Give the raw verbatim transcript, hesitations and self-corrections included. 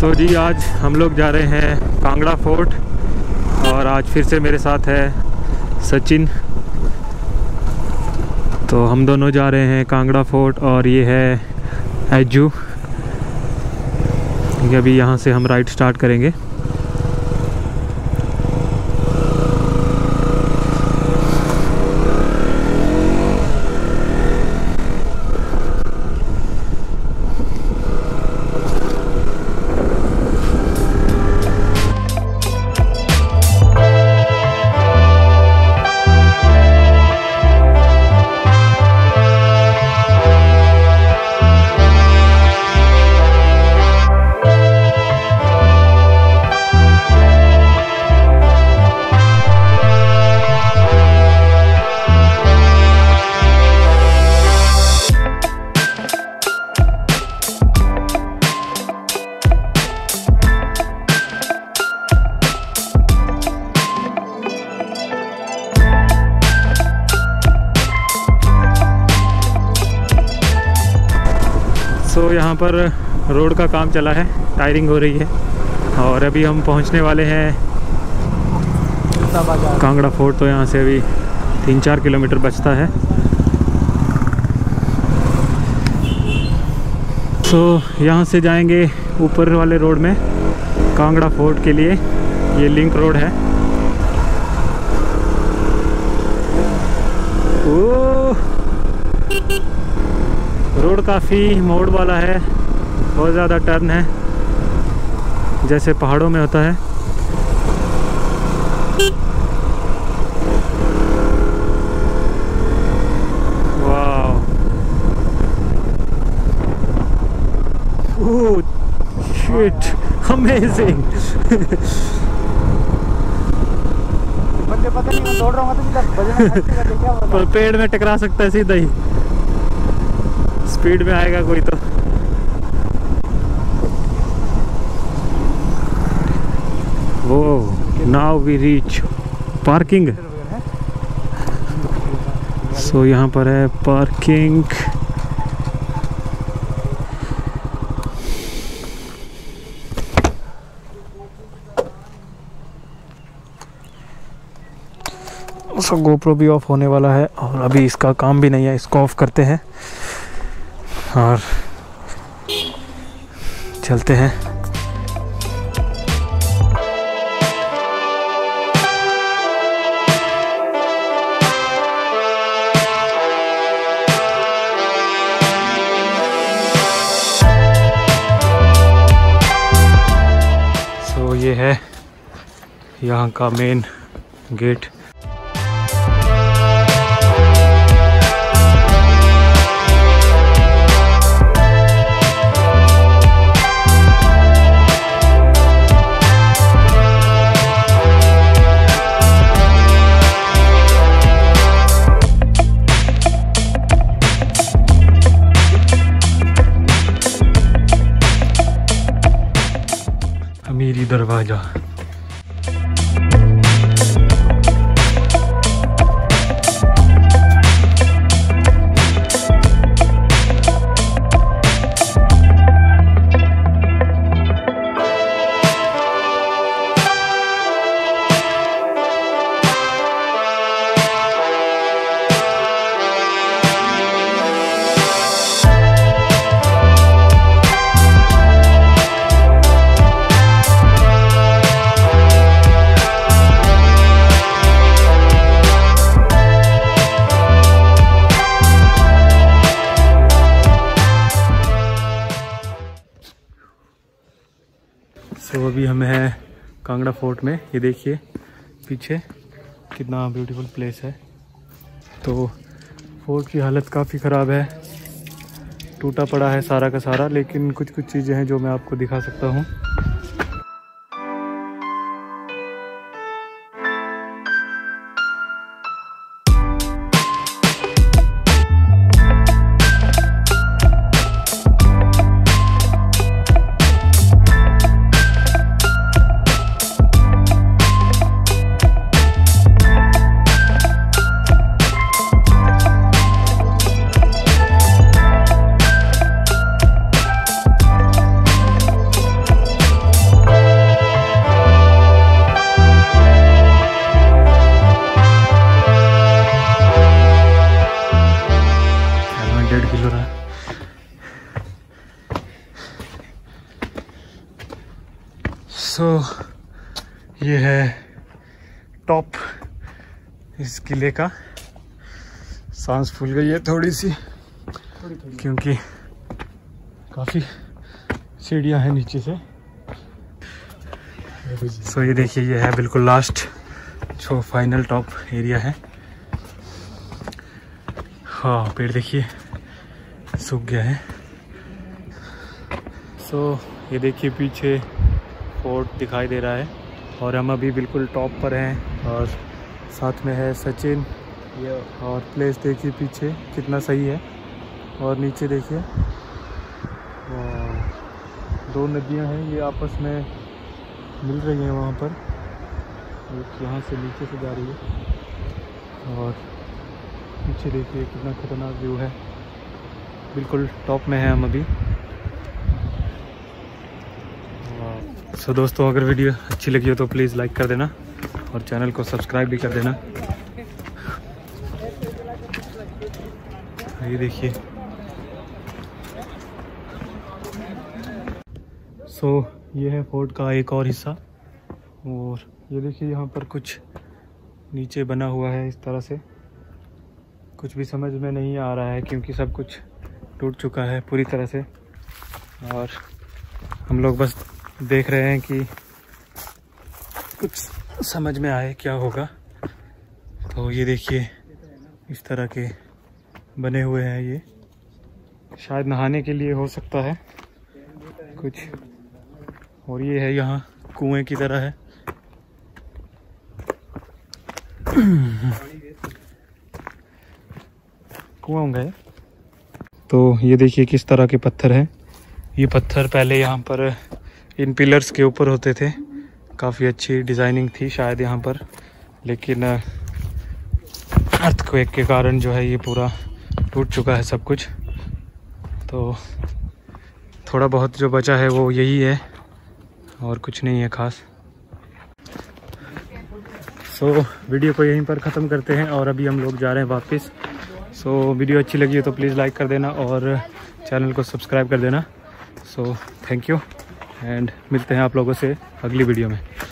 तो जी आज हम लोग जा रहे हैं कांगड़ा फोर्ट और आज फिर से मेरे साथ है सचिन। तो हम दोनों जा रहे हैं कांगड़ा फोर्ट और ये है एजू। अभी यहाँ से हम राइड स्टार्ट करेंगे। तो यहाँ पर रोड का काम चला है, टायरिंग हो रही है और अभी हम पहुँचने वाले हैं कांगड़ा फोर्ट। तो यहाँ से अभी तीन चार किलोमीटर बचता है। तो यहाँ से जाएंगे ऊपर वाले रोड में कांगड़ा फोर्ट के लिए। ये लिंक रोड है। ओ रोड काफ़ी मोड़ वाला है, बहुत ज़्यादा टर्न है जैसे पहाड़ों में होता है। वाह, ओह शिट, अमेजिंग। पता नहीं मैं दौड़ रहा हूँ तो पर पेड़ में टकरा सकता है सीधा ही, स्पीड में आएगा कोई तो। वो now we reach parking. So यहाँ पर है पार्किंग। सो गोप्रो भी ऑफ होने वाला है और अभी इसका काम भी नहीं है, इसको ऑफ करते हैं और चलते हैं। सो ये है यहाँ का मेन गेट। अमीरी दरवाजा। तो अभी हम हैं कांगड़ा फोर्ट में। ये देखिए पीछे कितना ब्यूटीफुल प्लेस है। तो फोर्ट की हालत काफ़ी ख़राब है, टूटा पड़ा है सारा का सारा, लेकिन कुछ कुछ चीज़ें हैं जो मैं आपको दिखा सकता हूँ। टॉप इस किले का। सांस फूल गई है थोड़ी सी क्योंकि काफ़ी सीढ़ियाँ हैं नीचे से। सो ये देखिए, ये है बिल्कुल लास्ट जो फाइनल टॉप एरिया है। हाँ, पेड़ देखिए सूख गया है। सो ये देखिए पीछे फोर्ट दिखाई दे रहा है और हम अभी बिल्कुल टॉप पर हैं और साथ में है सचिन। ये और प्लेस देखिए पीछे कितना सही है और नीचे देखिए दो नदियां हैं, ये आपस में मिल रही हैं वहाँ पर। एक यहाँ से नीचे से जा रही है और पीछे देखिए कितना खतरनाक व्यू है। बिल्कुल टॉप में है हम अभी। सो दोस्तों, अगर वीडियो अच्छी लगी हो तो प्लीज़ लाइक कर देना और चैनल को सब्सक्राइब भी कर देना। ये देखिए, सो ये है फोर्ट का एक और हिस्सा। और ये देखिए यहाँ पर कुछ नीचे बना हुआ है इस तरह से। कुछ भी समझ में नहीं आ रहा है क्योंकि सब कुछ टूट चुका है पूरी तरह से और हम लोग बस देख रहे हैं कि कुछ समझ में आए क्या होगा। तो ये देखिए इस तरह के बने हुए हैं, ये शायद नहाने के लिए हो सकता है कुछ। और ये है यहाँ कुएं की तरह है। कुआं होगा ये। तो ये देखिए किस तरह के पत्थर हैं। ये पत्थर पहले यहाँ पर इन पिलर्स के ऊपर होते थे। काफ़ी अच्छी डिज़ाइनिंग थी शायद यहाँ पर, लेकिन अर्थक्वेक के कारण जो है ये पूरा टूट चुका है सब कुछ। तो थोड़ा बहुत जो बचा है वो यही है और कुछ नहीं है खास। सो so, वीडियो को यहीं पर ख़त्म करते हैं और अभी हम लोग जा रहे हैं वापस। सो so, वीडियो अच्छी लगी हो तो प्लीज़ लाइक कर देना और चैनल को सब्सक्राइब कर देना। सो थैंक यू एंड मिलते हैं आप लोगों से अगली वीडियो में।